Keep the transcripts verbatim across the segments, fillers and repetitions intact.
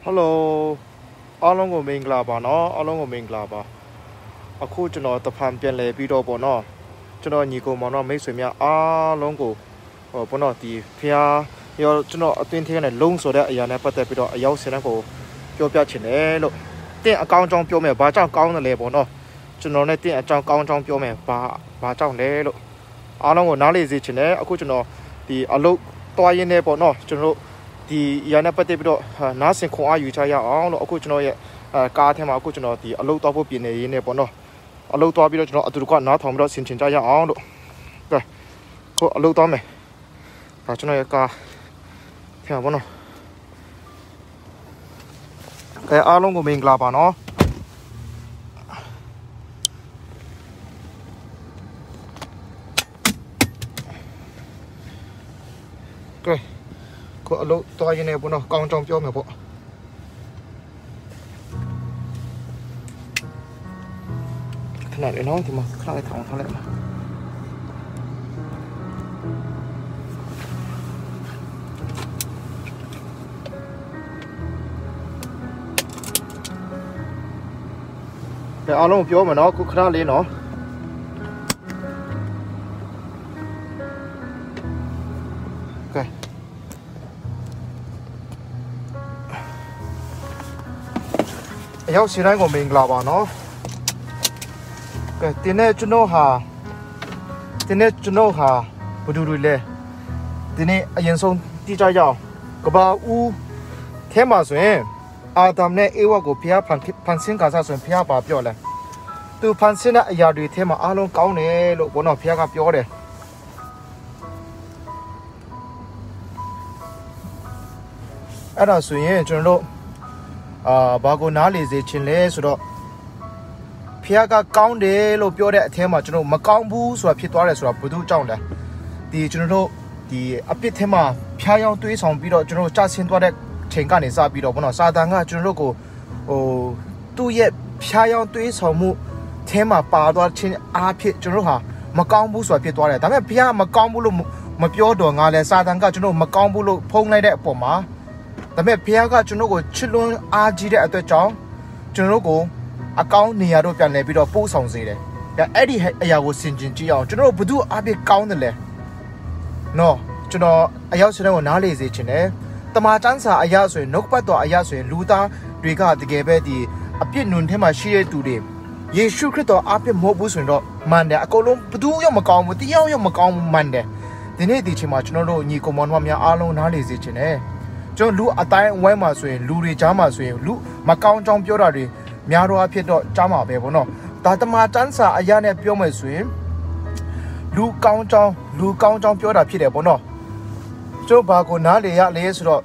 Hello，阿龙个明啦吧喏，阿龙个明啦吧。阿库就喏，特旁边来比较不喏，就喏你个嘛喏没水面阿龙个，哦不喏地偏要就喏冬天呢冷说的，哎呀呢不得比较要是那个标标起来了，电刚装标面把张刚的来不喏，就喏那电张刚装标面把把张来了，阿龙个哪里是起来？阿库就喏地阿龙多一呢不喏，就喏。di ya na pate bido na sin khong a yu cha ya ang lo aku chno ye ka the ma aku chno di alo to bo pin ne yin ne bo no alo to bido chno atu kwa na thong bido sin chin cha ya ang lo ka ko alo to me ka chno ye ka the bo no ka a long ko ming la ba no okay có lỗ to như này bố nó con trong cho mẹ bộ cái này để nói thì mà cái này thẳng thôi lại mà để alo một chỗ mà nó cũng khá lên nó ok yêu xin anh của mình là bảo nó cái tiền này cho nó hà tiền này cho nó hà bù đu đu lệ tiền này anh xong đi chơi giàu cái bao u thế mà rồi Adam này yêu của phía pan pan sinh cả sao rồi phía bà biểu này từ pan sinh này giờ đi thế mà anh luôn cáu này lúc bữa nào phía gặp biểu đấy ở đó suy nghĩ cho nó à bà cô nói là gì chuyện lẽ số đó phía cái cao đấy lúc biểu đấy thế mà cho nó mà cao bu số phía toa đấy số đó bự trọng đấy thì cho nó thì áp biết thế mà phía yang đối xong bị đó cho nó trả tiền toa đấy trên cái này sao bị đó bọn nó sao đang à cho nó có oh tu ye phía yang đối xong mu thế mà bà toa trên áp biết cho nó ha mà cao bu số phía toa đấy,但係phía mà cao bu lúc mà biểu đồ ngà là sao đang à cho nó mà cao bu lúc phong này đấy bỏ màแต่แม่เพียก็จุนโลกชิลุนอาจีเดอตัวจ้องจุนโลกอาก้าวเนี่ยเราเป็นเลยไปดูปูสองสีเลยแต่ไอ้ที่ไอ้ยากูสินจริงจีอ่ะจุนโลกบุดูอาเบก้าวนั่นแหละเนาะจุนโลไอ้ยาสุดท้ายว่าน่าเลยสิชินเลยแต่มาจันทร์ไอ้ยาส่วนนกปัดตัวไอ้ยาส่วนลูตาด้วยกันที่เก็บไปดีอาเปียนุ่นเทมาชีเรตูดิเยซูคริสต์อาเปียหมอบุษเรามันเดออาก้าวลงบุดูยังมาก้าวมุติยังยังมาก้าวมันเดทีนี้ที่ชิมาจุนโลนี่ก็มันว่ามีอารมณ์น่าเลยสิชินเลยจนรู้อัตราไว้มาส่วนรู้ดีจ้ามาส่วนรู้มาก้าวจ้องเปียวได้ดีมีอารมณ์เพียรจ้ามาแบบนั้นแต่ธรรมะจันทร์อายาเนี่ยเปียวไม่ส่วนรู้ก้าวจ้องรู้ก้าวจ้องเปียวได้เพียรแบบนั้นจนบางคนน่าเลยอยากเลยสุด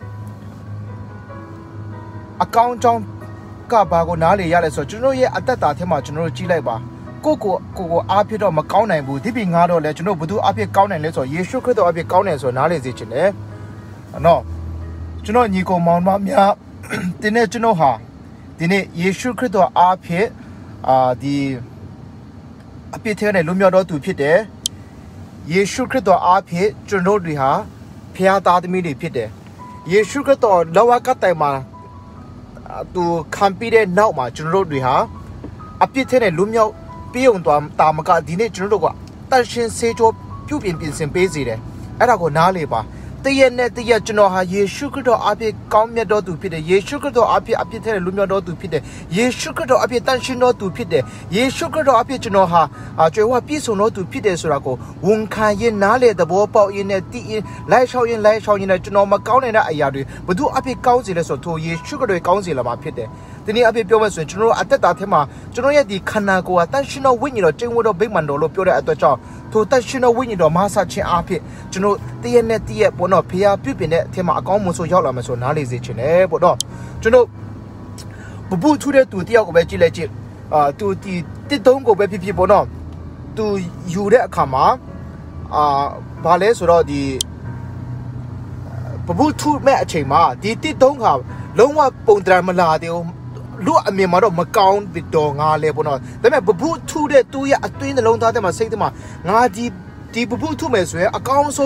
อาก้าวจ้องก็บางคนน่าเลยอยากเลยสุดจนรู้ยังอัตตาเทมาจนรู้จีเลยบ่กูกูกูกูอาเพียรมาก้าวไหนบุที่เป็นงานเราเลยจนรู้บุตรอาเพียรก้าวไหนเลยสุดเยซูคริสต์อาเพียรก้าวไหนสุดน่าเลยสิจริงเลยเนาะจุนนี่ก็มองมาเมียทีนี้จุนหาทีนี้เยซูคริสต์อาเพียอ่าดีอาเพียเท่าไหร่ลุมยอดตัวพิษเดเยซูคริสต์อาเพียจุนโดดีฮะเพียตาตมีดีพิษเดเยซูคริสต์เราว่าก็แต่มาตัวคัมภีร์เดนเอามาจุนโดดีฮะอาเพียเท่าไหร่ลุมยอดเปียงตัวตามก็ทีนี้จุนโดก็ตั้งเช่นเซโจผิวเปลี่ยนเปลี่ยนเส้นเปซี่เดไอ้เราก็น่าเลยป่ะแต่ยันเนี่ยแต่ยันจุนหาเยซูคริสต์อาเปียก้าวเมียดอตูพิดเดเยซูคริสต์อาเปียอาเปียเท่าลุมยอดอตูพิดเดเยซูคริสต์อาเปียตั้งชินดอตูพิดเดเยซูคริสต์อาเปียจุนหาอ่าช่วยว่าปีส่งดอตูพิดเดสุราโกวงคายินน่าเลยแต่บัวเป่ายินเนี่ยตียินไล่ชาวยินไล่ชาวยินเนี่ยจุนมาก้าวเนี่ยนะไอ้ยาดูบุดูอาเปียก้าวสิเลยสุดทั่วเยซูคริสต์ก้าวสิละมาพิดเดทีนี้อาเปียเปียวมาส่วนจุนอัตตาเทมาจุนยันดีขนาโกตั้งชินวิญญาณเจ้าวัวดอกเบ่งมันโดโลเปียวได้ตัวจ้าถูกตั้งชินวิญญาณมาสัจเชอาเปียจุนตียันเนี่ยตียันบนอเพียพิเป็นเนี่ยเทมาก้าวมุสยาวละมาส่วนน่าเลยสิเชนเน่บดอจุนบุบุทุเรตัวเดียวก็ไปจีเลยจีอ่าตัวที่ติดตรงก็ไปพิพิบนอตัวอยู่เด็กขามาอ่าบาเลสุดอดีบุบุทุแม่เชมาดีติดตรงครับลงว่าปุ่งตรามาลาเดียวรู้อเมริมาดอกมาก้าวบิดดองาเลยบนอแต่แม่บุบุทุเรตัวยัดตัวในลงตาแต่มาเซ็งแต่มางาดีดีบุบุทุแม่สวยอาก้าวส่ง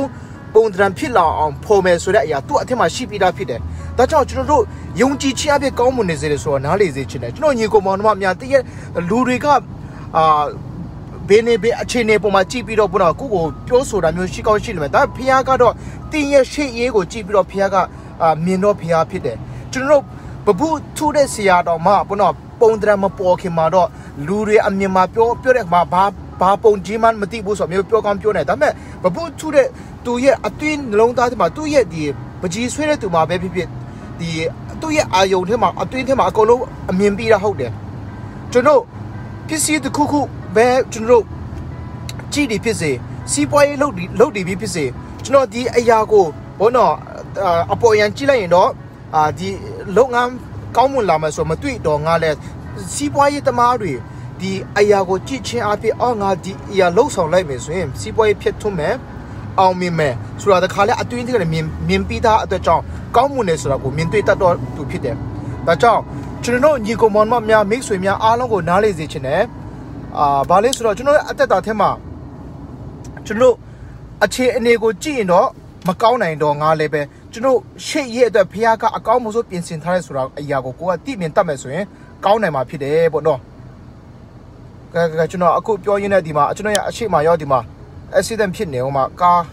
ပုံသဏ္ဍာန်ဖြစ်လာအောင်ဖော်မယ်ဆိုတဲ့အရာသူ့အထက်မှာရှိပြီးသားဖြစ်တယ်ဒါကြောင့်ကျွန်တော်တို့ယုံကြည်ခြင်းအဖြစ်ကောင်းမွန်နေစေတယ်ဆိုတာနားလေစေချင်တယ်ကျွန်တော်ညီကိုမောင်နှမများတည့်ရလူတွေကအာဘယ်နေဘယ်အခြေအနေပေါ်မှာကြည့်ပြီးတော့ဘုရားကိုကိုပြောဆိုတာမျိုးရှိကောင်းရှိလိမ့်မယ်ဒါဖခင်ကတော့တင်းရဲ့ရှေ့ရေးကိုကြည့်ပြီးတော့ဖခင်ကအာမြင်တော့ဖခင်ဖြစ်တယ်ကျွန်တော်တို့ဘဘူးထူတဲ့ဆရာတော်မှာဘုရားပုံသဏ္ဍာန်မပေါ်ခင်မှာတော့လူတွေအမြင်မှာပြောပြောတဲ့မှာဘာဘာပုံကြီးမှမသိဘူးဆိုတော့မျိုးပြောကောင်းပြောနေဒါပေမဲ့ဘဘူးထူတဲ့သူရဲ့အတွင်းနှလုံးသားထဲမှာသူ့ရဲ့ဒီပကြီးဆွဲတဲ့သူမှာပဲဖြစ်ဖြစ်ဒီသူ့ရဲ့အာယုံထဲမှာအတွင်းထဲမှာအကုန်လုံးအမြင်ပြီးတာဟုတ်တယ်ကျွန်တော်ပစ္စည်းတစ်ခုခုပဲကျွန်တော်ကြည့်နေဖြစ်စေစီးပွားရေးလုပ်လုပ်နေပြီဖြစ်စေကျွန်တော်ဒီအရာကိုဘောနော်အပေါ်ရန်ကြည့်လိုက်ရင်တော့အာဒီလုပ်ငန်းကောင်းမွန်လာမယ်ဆိုမတွေ့တော့ငါလဲစီးပွားရေးသမားတွေဒီအရာကိုကြည့်ချင်းအဖြစ်အော်ငါဒီအရာလှုပ်ဆောင်လိုက်မယ်ဆိုရင်စီးပွားရေးဖြစ်ထွန်းမယ်အောင်မြင်မယ်ဆိုတာတခါလဲအတွင်းထဲကမြင်မြင်ပြီးသားအတွက်ကြောင့်ကောင်းမွန်တယ်ဆိုတာကိုမြင်တွေ့တတ်တော့သူဖြစ်တယ်ဒါကြောင့်ကျွန်တော်ညီကောင်မောင်မများမိတ်ဆွေများအားလုံးကိုနားလေစေချင်တယ်အာဘာလဲဆိုတော့ကျွန်တော်အသက်တာထဲမှာကျွန်တော်အခြေအနေကိုကြည့်ရင်တော့မကောင်းနိုင်တော့ငါလည်းပဲကျွန်တော်ရှေ့ရဲ့အတွက်ဖခင်ကအကောင်းမှုဆိုပြင်ဆင်ထားရဲဆိုတာအရာကိုကိုကသိမြင်တတ်မယ်ဆိုရင်ကောင်းနိုင်မှာဖြစ်တယ်ပေါ့နော်ကဲကဲကျွန်တော်အခုပြောရင်းနဲ့ဒီမှာကျွန်တော်ရဲ့အရှိမရောဒီမှာ accident ဖြစ်နေဟိုမှာကား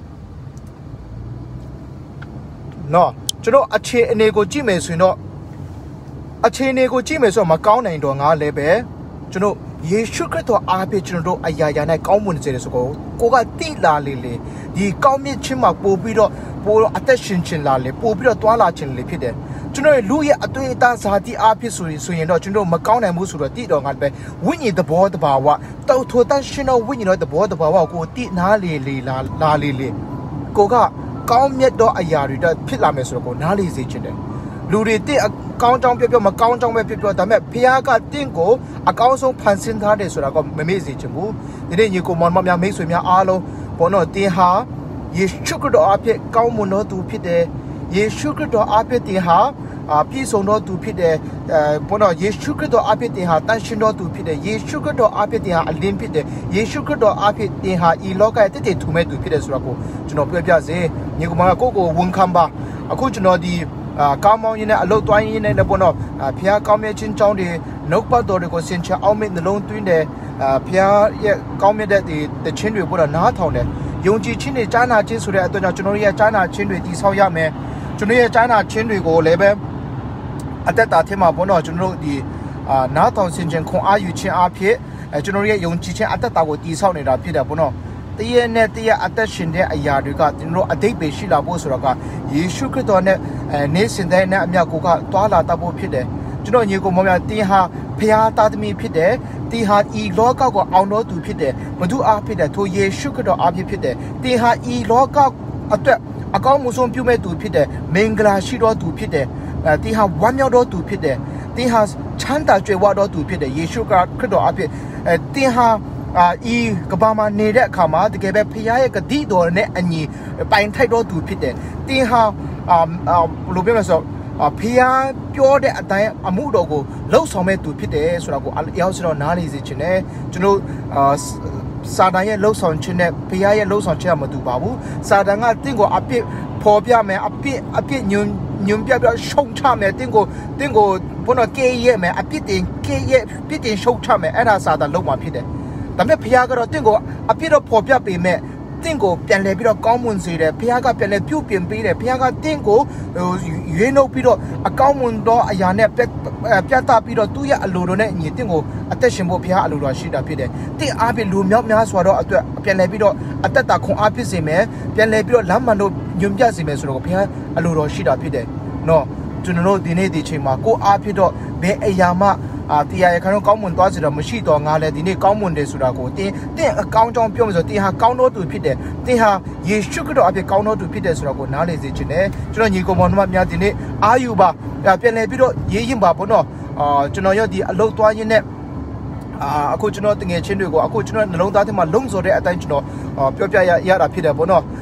နော်ကျွန်တော်အခြေအနေကိုကြည့်မယ်ဆိုရင်တော့အခြေအနေကိုကြည့်မယ်ဆိုတော့မကောင်းနိုင်တော့ငါလည်းပဲကျွန်တော်ယေရှုခရစ်တော်အားဖြင့်ကျွန်တော်တို့အရာရာ၌ကောင်းမွန်စေတယ်ဆိုတော့ကိုကတိလာလေလေဒီကောင်းမြတ်ခြင်းမှာပို့ပြီးတော့ပို့အသက်ရှင်ခြင်းလာလေပို့ပြီးတော့တွာလာခြင်းလေဖြစ်တယ်ကျွန်တော်လူရဲ့အတွေ့အကြုံဇာတိအားဖြင့်ဆိုရင်ဆိုရင်တော့ကျွန်တော်မကောင်းနိုင်ဘူးဆိုတော့တိတော်ငါပဲဝိညာဉ်သဘောတဘာဝတောက်ထိုတန်ရှင်တော်ဝိညာဉ်တော်သဘောတဘာဝကိုတိနားလေလေလာလာလေလေကိုကကောင်းမြတ်သောအရာတွေတော့ဖြစ်လာမယ်ဆိုတော့ကိုနားလေစေခြင်းတယ်လူတွေတင့်အကောင်းကြောင်းပြောပြောမကောင်းကြောင်းပဲပြောပြောဒါပေမဲ့ဖခင်ကတင့်ကိုအကောင်းဆုံးဖန်ဆင်းထားတယ်ဆိုတာကမမေ့စေချင်ဘူးဒီနေ့ညီကိုမောင်မများမိတ်ဆွေများအားလုံးဘောနော်တင်ဟာယေရှုခရစ်တော်အဖြစ်ကောင်းမွန်သောသူဖြစ်တယ်ယေရှုခရစ်တော်အဖြစ်တင်ဟာအာပြည့်စုံသောသူဖြစ်တယ်အဲဘောနော်ယေရှုခရစ်တော်အဖြစ်တင်ဟာတန်ရှင်းသောသူဖြစ်တယ်ယေရှုခရစ်တော်အဖြစ်တင်ဟာအလင်းဖြစ်တယ်ယေရှုခရစ်တော်အဖြစ်တင်ဟာဤလောကရဲ့တည်တည်ထူမဲ့သူဖြစ်တယ်ဆိုတာကိုကျွန်တော်ပြောပြစေညီကိုမောင်ကကိုကိုဝန်ခံပါအခုကျွန်တော်ဒီအာကောင်းမောင်းရင်းနဲ့အလုတ်သွားရင်းနဲ့လည်းပေါ့နော်ဖះကောင်းမြတ်ခြင်းကြောင်းတွေနှုတ်ပတ်တော်တွေကိုစင်ချအောင်မဲ့နှလုံးသွင်းတယ်အာဖះရဲ့ကောင်းမြတ်တဲ့ဒီတခြင်းတွေပေါ့နော်နားထောင်တယ်ယုံကြည်ခြင်းတွေကြားနာခြင်းဆိုတဲ့အတွက်ကြောင့်ကျွန်တော်ရဲ့ကြားနာခြင်းတွေတည်ဆောက်ရမယ်ကျွန်တော်ရဲ့ကြားနာခြင်းတွေကိုလည်းပဲအသက်တာထဲမှာပေါ့နော်ကျွန်တော်တို့ဒီအာနားထောင်စင်ခြင်းခွန်အားယူခြင်းအဖြစ်အဲကျွန်တော်ရဲ့ယုံကြည်ခြင်းအသက်တာကိုတည်ဆောက်နေတာဖြစ်တယ်ပေါ့နော်တည့်ရနဲ့တည့်ရအသက်ရှင်တဲ့အရာတွေကကျွန်တော်အတိတ်ပဲရှိလာဖို့ဆိုတော့ကယေရှုခရစ်တော်နဲ့အဲနေစင်တဲ့နဲ့အမြတ်ကိုကတွာလာတတ်ဖို့ဖြစ်တယ်ကျွန်တော်ညီကိုမောင်များတင်းဟာဖျားသားသမီးဖြစ်တယ်တင်းဟာဤလောကကိုအောင်တော်သူဖြစ်တယ်ဘသူအားဖြစ်တယ်ထိုယေရှုခရစ်တော်အားဖြစ်တယ်တင်းဟာဤလောကအတွက်အကောင်းမှုဆုံးပြုမဲ့သူဖြစ်တယ်မင်္ဂလာရှိတော်သူဖြစ်တယ်အဲတင်းဟာဝမ်းမြောက်တော်သူဖြစ်တယ်တင်းဟာချမ်းသာကြွယ်ဝတော်သူဖြစ်တယ်ယေရှုခရစ်တော်အားဖြစ်အဲတင်းဟာအာဤကဘာမှာနေတဲ့အခါမှာတကယ်ပဲဖခင်ရဲ့ဂတိတော်နဲ့အညီပိုင်ထိုက်တော်သူဖြစ်တယ်တင်းဟာအာဘလိုပြောမလဲဆိုတော့ဖခင်ပြောတဲ့အတိုင်းအမှုတော်ကိုလှုပ်ဆောင်မဲ့သူဖြစ်တယ်ဆိုတာကိုအရောက်စတော့နားလေစေချင်တယ်ကျွန်တော်အာစာတန်ရဲ့လှုပ်ဆောင်ခြင်းနဲ့ဖခင်ရဲ့လှုပ်ဆောင်ခြင်းကမတူပါဘူးစာတန်ကတင့်ကိုအပြစ်ဖော်ပြမယ်အပြစ်အပြစ်ညွန်ညွန်ပြပြရှုံချမယ်တင့်ကိုတင့်ကိုဘုနော်ကေးရဲ့မယ်အပြစ်တင်ကေးရဲ့ပြစ်တင်ရှုံချမယ်အဲ့ဒါစာတန်လုပ်မှာဖြစ်တယ်ဒါပေမဲ့ဖခင်ကတော့တင့်ကိုအပြစ်တော့ဖော်ပြပေးမဲ့တင့်ကိုပြန်လဲပြီးတော့ကောင်းမွန်စေတယ်ဖခင်ကပြန်လဲပြုတ်ပြင်ပေးတယ်ဖခင်ကတင့်ကိုရွေးနှုတ်ပြီးတော့အကောင်းမွန်သောအရာနဲ့ပြတ်တာပြီးတော့သူ့ရဲ့အလိုတော်နဲ့အညီတင့်ကိုအသက်ရှင်ဖို့ဖခင်အလိုတော်ရှိတာဖြစ်တယ်တင့်အားဖြင့်လူမြောက်များစွာတော့အတွက်ပြန်လဲပြီးတော့အသက်တာခွန်အားဖြစ်စေမယ်ပြန်လဲပြီးတော့လမ်းမှန်တို့ညွန်ပြစေမယ်ဆိုတော့ဖခင်အလိုတော်ရှိတာဖြစ်တယ်နော်ကျွန်တော်တို့ဒီနေ့ဒီချိန်မှာကိုအားဖြစ်တော့ဘယ်အရာမှအာတရားရခါတော့ကောင်းမွန်သွားစေတော့မရှိတော့ငါလည်းဒီနေ့ကောင်းမွန်တယ်ဆိုတာကိုတင်းတင်းအကောင်းကြောင်းပြောမယ်ဆိုတင်းဟာကောင်းတော်သူဖြစ်တယ်တင်းဟာယေရှုခရစ်တော်အဖြစ်ကောင်းတော်သူဖြစ်တယ်ဆိုတာကိုနားလည်စေချင်တယ်ကျွန်တော်ညီကောင်မောင်နှမများဒီနေ့အာယူပါပြန်လည်ပြီးတော့ရေးရင်ပါဘောနော်အာကျွန်တော်ရောဒီအလုတ်သွားရင်းနဲ့အာအခုကျွန်တော်တငယ်ချင်းတွေကိုအခုကျွန်တော်နှလုံးသားထဲမှာလုံစော်တဲ့အတိုင်းကျွန်တော်ပြောပြရရတာဖြစ်တယ်ပေါ့နော်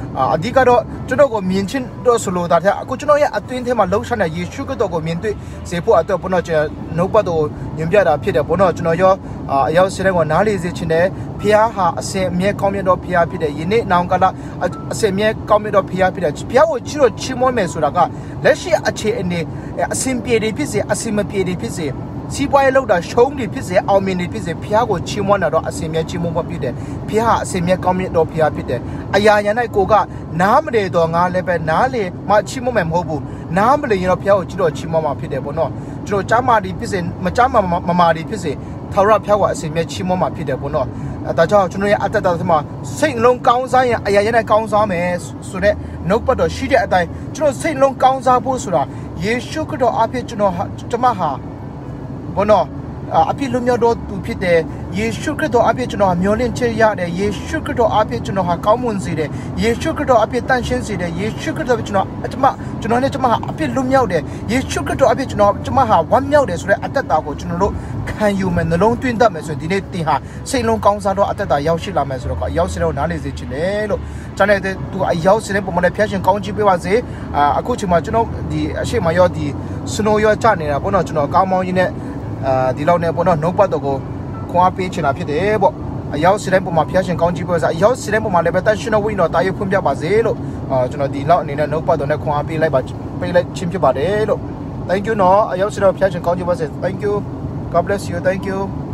啊，ဒီကတော့ကျွန်တော်ကိုမြင်ချင်းတော့ဆိုလို့ဒါတဲ့အခုကျွန်တော်ရဲ့အတွင်းထဲမှာလှုပ်ရှားနေယေရှုခရစ်တော်ကိုမြင်တွေ့စေဖို့အတွက်ဘုန်းတော်ကျွန်တော်နှုတ်ပတ်တော်ညွှန်ပြတာဖြစ်တယ်ဘုန်းတော်ကျွန်တော်ရောအရောက်စတဲ့ကိုနားလေစေချင်တယ်ဖျားဟာအစင်အမြဲကောင်းမြတ်တော်ဖျားဖြစ်တယ်ယနေ့နောင်ကလာအစင်အမြဲကောင်းမြတ်တော်ဖျားဖြစ်တယ်ဖျားကိုချစ်လို့ချီးမွမ်းမယ်ဆိုတာကလက်ရှိအခြေအနေအစင်ပြေတွေဖြစ်စေအစင်မပြေတွေဖြစ်စေစီးပွားရေးလောက်တာရှုံးတွေဖြစ်စေအောင်မြင်တွေဖြစ်စေဖျားကိုချီးမွမ်းတာတော့အစင်မြဲချီးမွမ်းဖို့ဖြစ်တယ်ဖျားဟာအစင်မြဲကောင်းမြတ်တော်ဖျားဖြစ်တယ်အရာရာ၌ကိုကနားမလေတော့ငါလည်းပဲနားလေမှချီးမွမ်းမယ်မဟုတ်ဘူးနားမလေရင်တော့ဖျားကိုချစ်တော်ချီးမွမ်းမှာဖြစ်တယ်ပေါ့နော်ကျွန်တော်ကြားမာဒီဖြစ်စေမကြားမာမမာဒီဖြစ်စေထာဝရဖျားကအစင်မြဲချီးမွမ်းမှာဖြစ်တယ်ပေါ့နော်ဒါကြောင့်ကျွန်တော်ရဲ့အတ္တတာမှာစိတ်လုံးကောင်းစားရင်အရာရာ၌ကောင်းစားမယ်ဆိုတဲ့နှုတ်ပတ်တော်ရှိတဲ့အတိုင်းကျွန်တော်စိတ်လုံးကောင်းစားဖို့ဆိုတာယေရှုခရစ်တော်အဖြစ်ကျွန်တော်ကျွန်မဟာဘောနော်အဖြစ်လူမျိုးတော်သူဖြစ်တယ်ယေရှုခရစ်တော်အဖြစ်ကျွန်တော်မျှော်လင့်ချက်ရတယ်ယေရှုခရစ်တော်အဖြစ်ကျွန်တော်ဟာကောင်းမွန်စေတယ်ယေရှုခရစ်တော်အဖြစ်တန်ရှင်းစေတယ်ယေရှုခရစ်တော်အဖြစ်ကျွန်တော်ကျွန်မကျွန်တော်နဲ့ကျွန်မဟာအဖြစ်လူမျိုးတယ်ယေရှုခရစ်တော်အဖြစ်ကျွန်တော်ကျွန်မဟာဝမ်းမြောက်တယ်ဆိုတဲ့အတ္တတာကိုကျွန်တော်တို့ခံယူမယ်နှလုံးသွင်းတတ်မယ်ဆိုရင်ဒီနေ့တင်ဟာစိတ်လုံးကောင်းစားတော့အတ္တတာရောက်ရှိလာမယ်ဆိုတော့အရောက်စတဲ့နားလေစေချင်တယ်လို့ကျွန်တော်သူအရောက်စတဲ့ပုံမှန်နဲ့ဖျက်ရှင်ကောင်းချီးပေးပါစေအခုချိန်မှာကျွန်တော်ဒီအရှိမရောဒီစနိုးရောချနေတာပေါ့နော်ကျွန်တော်ကောင်းမောင်းကြီးနဲ့ဒီလောက်နဲ့ပေါ့နော်နှုတ်ပတ်တော်ကိုခွန်အားပေးချင်တာဖြစ်တယ်ပေါ့အရောက်စတဲ့ပုံမှာဖျက်ရှင်ကောင်းချီးပေးပါစေအရောက်စတဲ့ပုံမှာလည်းပဲတန်ရှင်တော်ဝိညာဉ်တော်တာရုပ်ဖွင့်ပြပါစေလို့ကျွန်တော်ဒီလောက်အနေနဲ့နှုတ်ပတ်တော်နဲ့ခွန်အားပေးလိုက်ပါပေးလိုက်ချင်းဖြစ်ပါတယ်လို့ thank you နော်အရောက်စတဲ့ဖျက်ရှင်ကောင်းချီးပါစေ thank you God bless you thank you